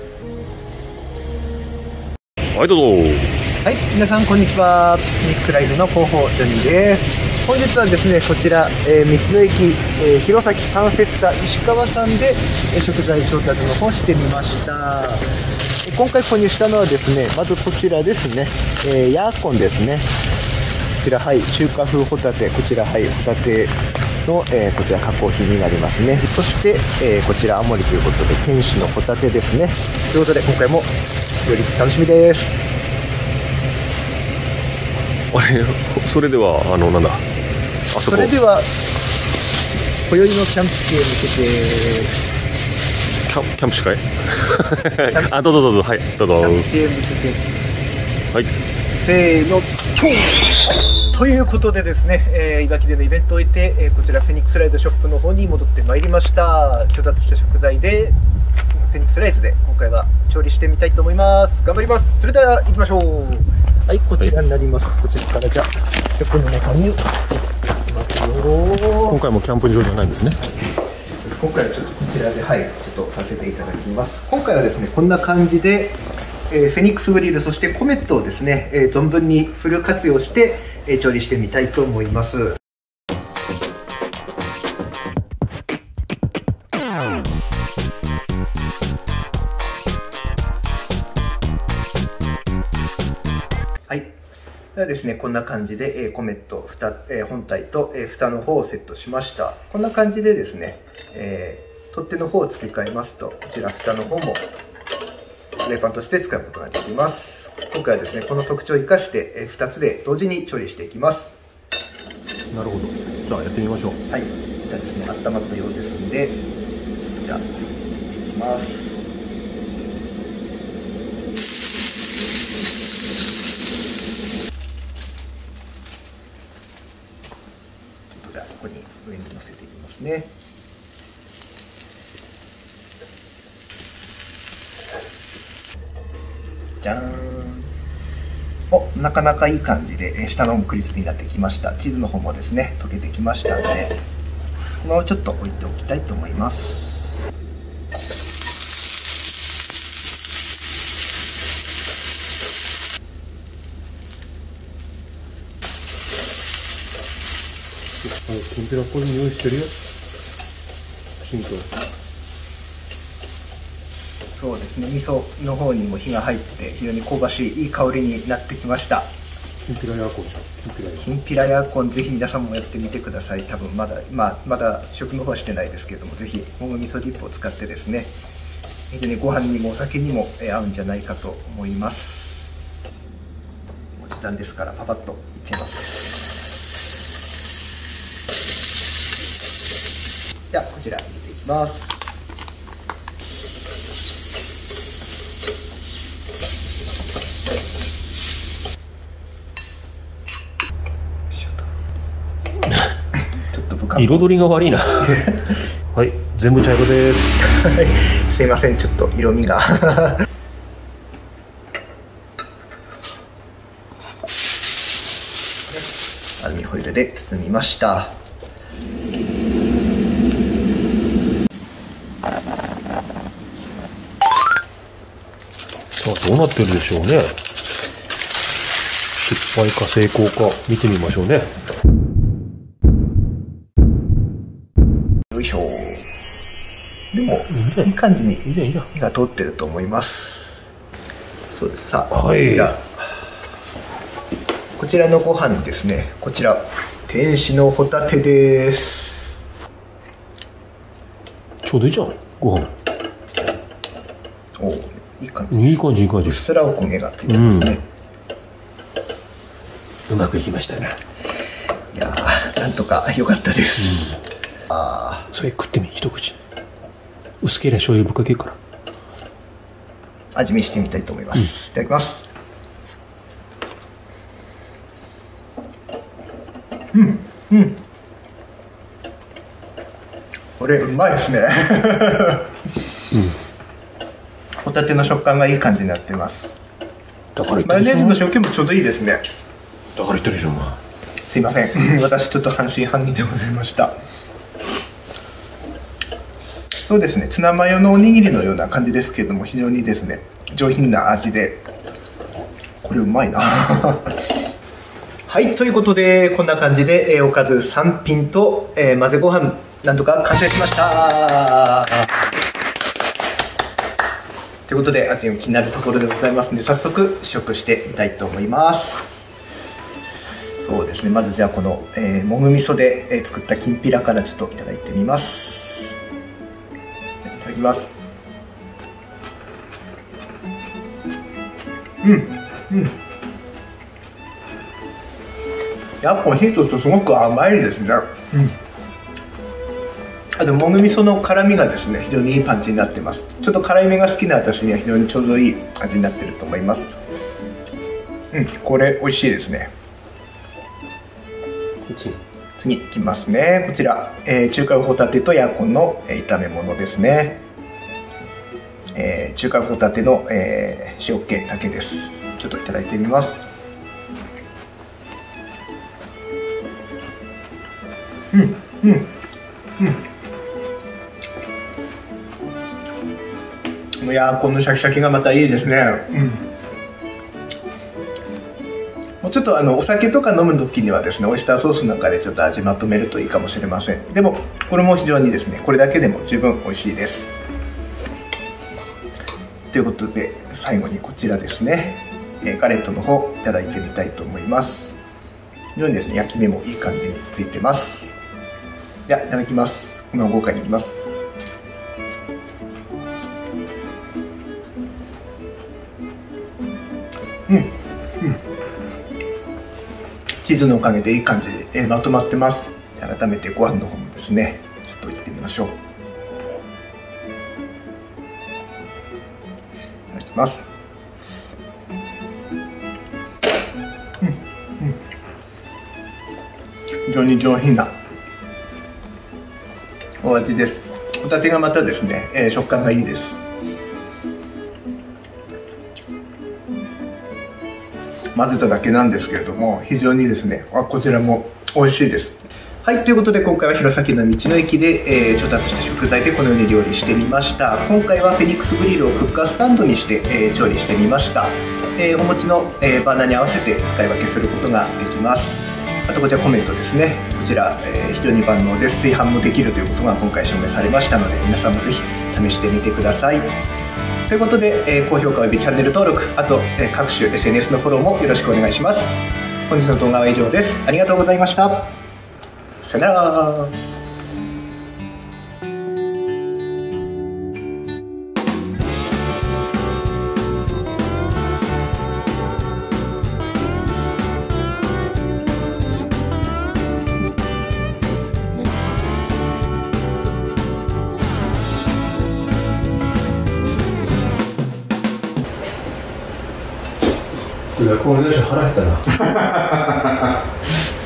はい、どうぞ。 はい、皆さんこんにちは。フェニックスライズの広報ジョニーです。本日はですね、こちら、道の駅、弘前サンフェスタ石川さんで、食材調達の方してみました。今回購入したのはですね、まずこちらですね、ヤーコンですね。こちら、はい、中華風ホタテ、こちら、はい、ホタテの、こちら加工品になりますね。そして、こちら青森ということで天使のホタテですね。ということで今回もより楽しみです。 あれ、それではなんだ、あそこ。 それでは今宵のキャンプ地へ向けてキャンプ司会あ、どうぞどうぞ、はい、どうぞ。 キャンプ地へ向けて、 はい、 せーの、ということでですね、いわきでのイベントを終えて、こちらフェニックスライズショップの方に戻ってまいりました。調達した食材でフェニックスライズで今回は調理してみたいと思います。頑張ります。それでは行きましょう。はい、こちらになります。こちらからじゃあショップの中に行きますよ。 今回もキャンプ場じゃないんですね。 今回はちょっとこちらで、はい、ちょっとさせていただきます。今回はですね、こんな感じで、フェニックスグリル、そしてコメットをですね、存分にフル活用して、調理してみたいと思います。はい。ではですね、こんな感じで、コメット本体と、蓋の方をセットしました。こんな感じでですね、取っ手の方を付け替えますと、こちら蓋の方もフライパンとして使うことができます。今回はですね、この特徴を生かして、2つで同時に調理していきます。 なるほど。じゃあやってみましょう。 はい。じゃあですね、温まったようですんで、じゃあいきます。ここに上に乗せていきますね。じゃーん。お、なかなかいい感じで下の方もクリスピーになってきました。チーズの方もですね、溶けてきましたので、このままちょっと置いておきたいと思います。 きんぴらっぽい匂いしてるよ。シンク。 そうですね、味噌の方にも火が入って非常に香ばしいいい香りになってきました。 きんぴらヤーコンじゃん。 きんぴらヤーコン、ぜひ皆さんもやってみてください。多分まだ食の方はしてないですけれども、ぜひもも味噌ディップを使ってですね、非常にご飯にもお酒にも合うんじゃないかと思います。時短ですからパパッといっちゃいます。じゃあこちら入れていきます。 彩りが悪いなはい、全部茶色ですすいません、ちょっと色味がアルミホイルで包みました。 さあ、どうなってるでしょうね。失敗か成功か見てみましょうね。 よいしょ。でもいい感じに火が通ってると思います。そうです。さあ、 はい、 こちらのご飯ですね。こちら天使のホタテです。 ちょうどいいじゃん、ご飯。 お、いい感じです。 いい感じ、いい感じ。 うっすらお焦げがついてますね。 うまくいきましたね。 いやー、なんとか良かったです。 それ食ってみ、一口。薄ければ醤油ぶっかけるから味見してみたいと思います。いただきます。これうまいですねホタテの食感がいい感じになっています。 だからマヨネーズの塩気もちょうどいいですね。 だから言ってるでしょ、お前。 すいません私ちょっと半信半疑でございました。 そうですね、ツナマヨのおにぎりのような感じですけれども、非常にですね上品な味で、これうまいなはい、ということでこんな感じで、おかず3品と、混ぜご飯なんとか完成しましたということで、味が気になるところでございますので、早速試食してみたいと思います。そうですね、まずじゃあこの、もぐ味噌で、作ったきんぴらからちょっといただいてみます。いただきます。やっぱ火とすごく甘いですね。あともぐ味噌の辛みがですね、非常にいいパンチになってます。ちょっと辛いめが好きな私には非常にちょうどいい味になってると思います。これ美味しいですね。次いきますね。こちら、中華ホタテとヤーコンの、炒め物ですね。中華ホタテの、塩っ気だけです。ちょっといただいてみます。いやー、このシャキシャキがまたいいですね。もうちょっとお酒とか飲む時にはですね、オイスターソースなんかでちょっと味まとめるといいかもしれません。でもこれも非常にですね、これだけでも十分美味しいです。ということで最後にこちらですね、ガレットの方いただいてみたいと思います。非常にですね、焼き目もいい感じについてます。では、いただきます。この豪華にいきます。チーズのおかげでいい感じで、まとまってます。改めてご飯の方もですね、ちょっといってみましょう。いただきます。非常に上品なお味です。ホタテがまたですね、食感がいいです。混ぜただけなんですけれども、非常にですね、こちらも美味しいです。はい、ということで今回は弘前の道の駅で、調達した食材でこのように料理してみました。今回はフェニックスグリルをクッカースタンドにして、調理してみました。お餅の、バーナーに合わせて使い分けすることができます。あとこちらコメントですね、こちら、非常に万能です。炊飯もできるということが今回証明されましたので、皆さんもぜひ試してみてください。ということで、高評価およびチャンネル登録、あと、各種 SNS のフォローもよろしくお願いします。本日の動画は以上です。ありがとうございました。さよなら。 これで腹減ったな